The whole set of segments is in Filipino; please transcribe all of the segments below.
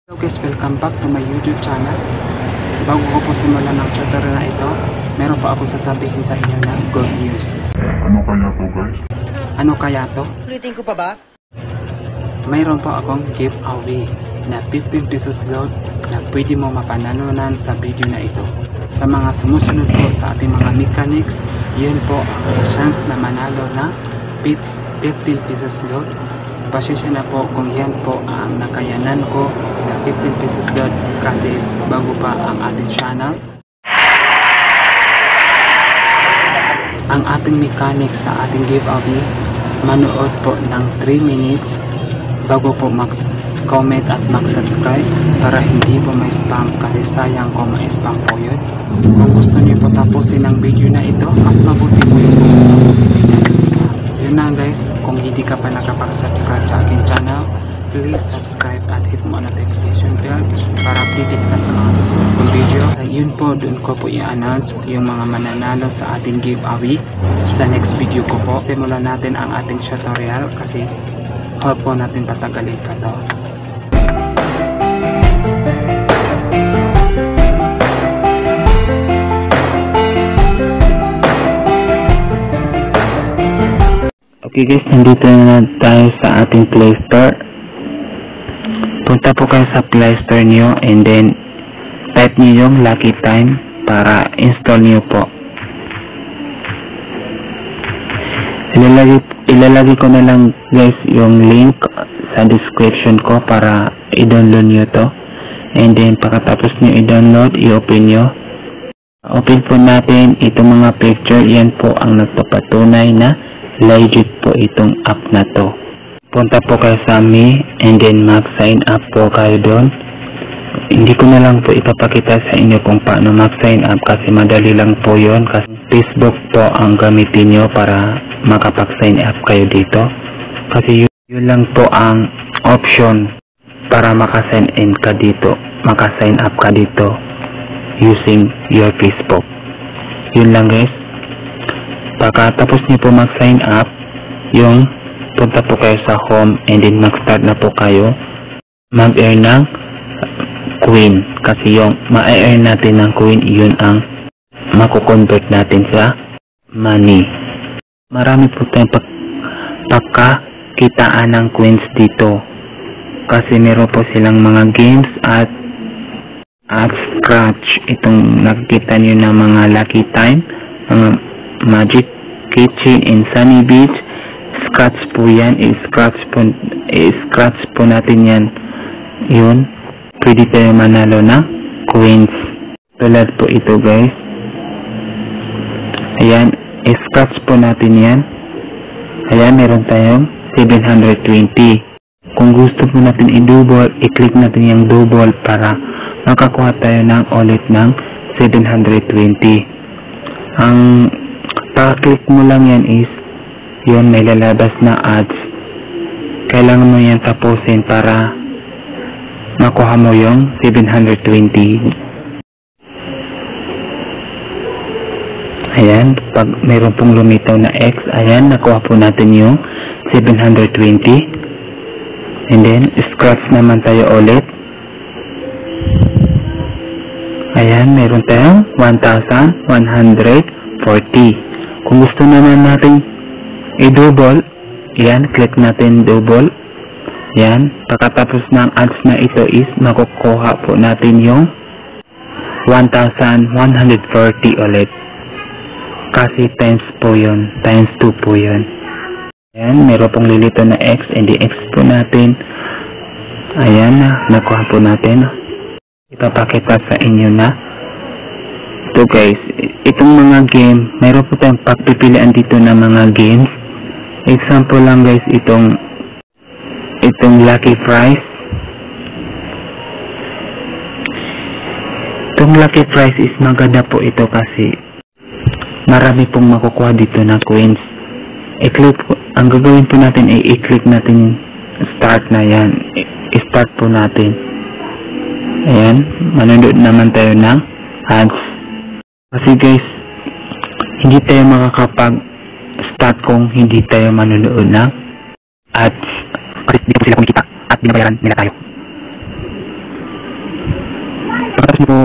Hello guys, welcome back to my YouTube channel. Bago ko po simulan ng tutorial na ito, meron po ako sasabihin sa inyo na good news. Ano kaya to guys? Ano kaya to? Ulitin ko pa ba? Mayroon po akong giveaway na 15 pesos load na pwede mo mapanalunan sa video na ito. Sa mga sumusunod po sa ating mga mechanics, yun po ang chance na manalo na 15 pesos load. Pasensya na po kung yan po ang nakayanan ko na 15 pesos load kasi bago pa ang ating channel. Ang ating mechanics sa ating giveaway, manood po ng 3 minutes bago po mag-comment at mag-subscribe para hindi po may spam kasi sayang kung may spam po yun. Kung gusto niyo po tapusin ang video na ito, mas mabuti po yung tapusin nyo. Yun na guys, kung hindi ka pa nakapag-subscribe sa aking channel, please subscribe at hit mo ang notification bell para updated ka sa mga susunod kong video. Yun po, doon ko po i-announce yung mga mananalo sa ating giveaway sa next video ko po. Simulan natin ang ating tutorial kasi huwag po natin patagalin pa to. Okay guys, nandito na tayo sa ating Play Store. Punta po kayo sa Play Store nyo and then type nyo yung Lucky Time para install nyo po. Ilalagay ko na lang guys yung link sa description ko para i-download nyo to. And then pagkatapos nyo i-download, i-open nyo. Open po natin itong mga picture. Yan po ang nagpapatunay na legit po itong app na to. Punta po kayo sa Me and then mag-sign up po kayo doon. Hindi ko na lang po ipapakita sa inyo kung paano mag-sign up kasi madali lang po yon kasi Facebook po ang gamitin nyo para makapag-sign up kayo dito. Kasi yun lang po ang option para maka-sign in ka dito, maka-sign up ka dito using your Facebook. Yun lang guys. Pagkatapos niyo po mag-sign up, yung punta po kayo sa home and then mag-start na po kayo mag-earn ng coin. Kasi yung ma-earn natin ng coin, yun ang mako-convert natin sa money. Marami po tayong pagkakitaan ng coins dito. Kasi meron po silang mga games at scratch. Itong nakikita nyo na mga Lucky Time, mga Magic Kitchen and Sunny Beach, scratch po yan, i-scratch po natin yan. Yun, pwede tayo manalo ng coins tulad po ito guys. Ayan, i-scratch po natin yan. Ayan, meron tayong 720. Kung gusto po natin i-double, i-click natin yung double para makakuha tayo ng ulit ng 720. Ang pag-click mo lang yan is yun, may lalabas na ads. Kailangan mo yan tapusin para makuha mo yung 720. Ayan, pag mayroon pong lumitaw na X, ayan, nakuha po natin yung 720. And then scratch naman tayo ulit. Ayan, meron tayong 1,140. Kung gusto naman natin i-double, yan, click natin double. Yan, pagkatapos ng ads na ito is makukuha po natin yung 1,140 ulit. Kasi times po yun, times 2 po yun. Yan, meron pong lilito na X and the X po natin. Ayan, nakuha po natin. Ipapakita sa inyo na ito guys, itong mga game, mayroon po tayong pagpipilian dito na mga games. Example lang guys, itong Lucky Prize. Itong Lucky Prize is maganda po ito kasi marami pong makukuha dito na coins. I-click po, ang gagawin po natin ay i-click natin start na yan. I-start po natin. Ayan, manonood naman tayo ng ads. Kasi guys, hindi tayo makakapag-start kung hindi tayo manonood ng ads. Kasi hindi po sila kumikita at binabayaran nila tayo.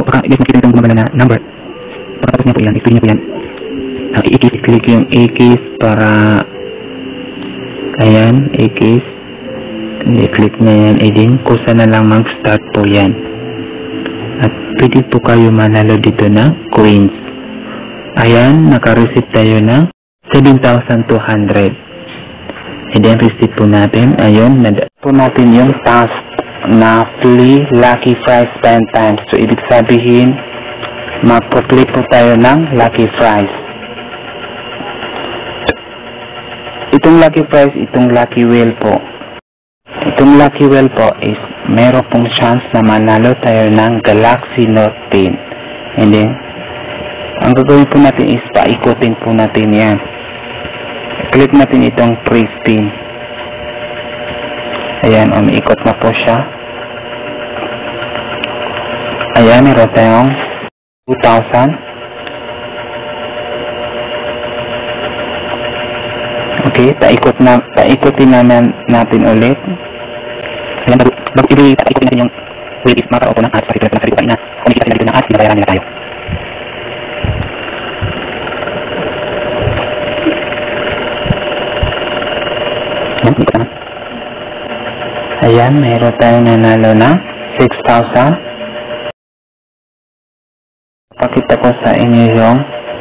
baka guys makita itong gumagana na number. Pagkatapos niya po yan, i-click niya po yan. I-click yung A-keys para ayan, A-keys. I-click niya yan, din kusa na lang mag-start po yan. At pwede po kayo manalo dito na coins. Ayan, naka-receive tayo ng 7,200. And then receive po natin, ayun, po natin yung task na free lucky prize 10 times. So ibig sabihin, magpo-play po tayo ng lucky prize. Itong lucky prize, itong lucky wheel po. Itong lucky wheel po is meron pong chance na manalo tayo ng Galaxy Note 10. And then, ang gagawin po natin is paikutin po natin yan. Click natin itong pre-spin. Ayan, umiikot na po siya. Ayan, meron tayong 2,000. Okay, paikutin naman natin ulit. Ayan, bago paikutin natin yung wheel is makakaupo ng ads. Pakita natin sa na kumikita natin ng ads, nabayaran nila tayo. Ayan, mayroon tayong nanalo na 6,000. Pakita ko sa inyo yung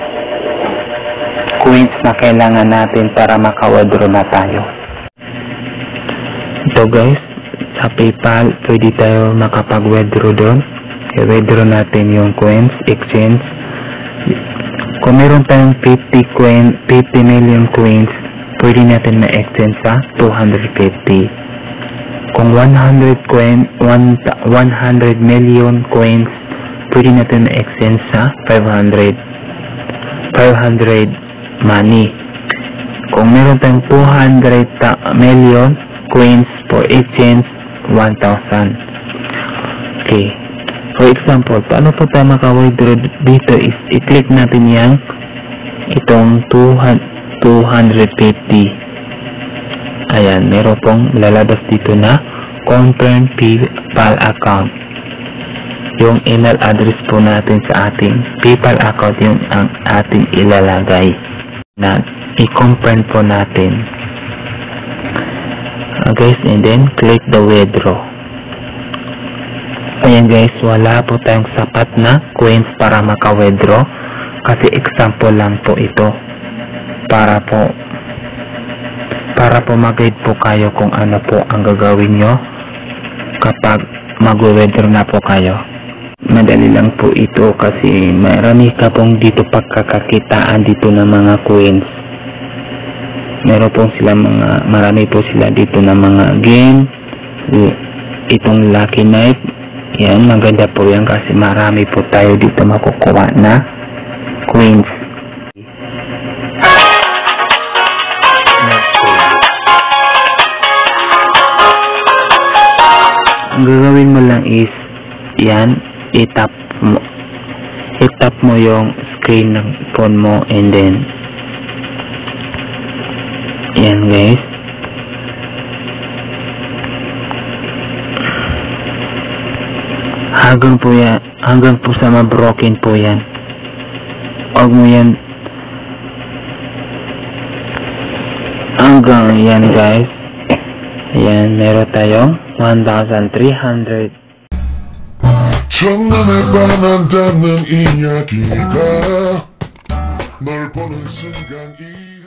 coins na kailangan natin para maka-withdraw na tayo. Ito guys, sa PayPal, pwede tayo makapag-withdraw doon. I-withdraw natin yung coins, exchange. Kung meron tayong 50 million coins, pwede natin na-exchange sa 250. Kung 100 million coins, pwede natin na-exchange sa 500 money. Kung meron tayong 200 million coins for exchange, 1,000. Okay. For example, paano po tayo maka-withdraw dito is i-click natin yung itong 250. Ayan, meron pong lalabas dito na confirm PayPal account. Yung email address po natin sa ating PayPal account yung ang ating ilalagay na i-confirm po natin. Guys, and then click the withdraw. Ayan guys, wala po tayong sapat na coins para maka-withdraw kasi example lang po ito para po mag-guide po kayo kung ano po ang gagawin nyo kapag mag-withdraw na po kayo. Madali lang po ito kasi marami ka pong dito pagkakakitaan dito ng mga coins. Meron po sila marami po sila dito ng mga game. Itong Lucky Night, yan, maganda po yan kasi marami po tayo dito makukuha na coins. Ang gagawin mo lang is yan, i-tap mo yung screen ng phone mo and then yan guys, hanggang po sa ma-broken po yan. Huwag mo yan hanggang yan guys. Ayan, meron tayong 1,300. 첫눈에 반한다는 이야기가 널 보는 순간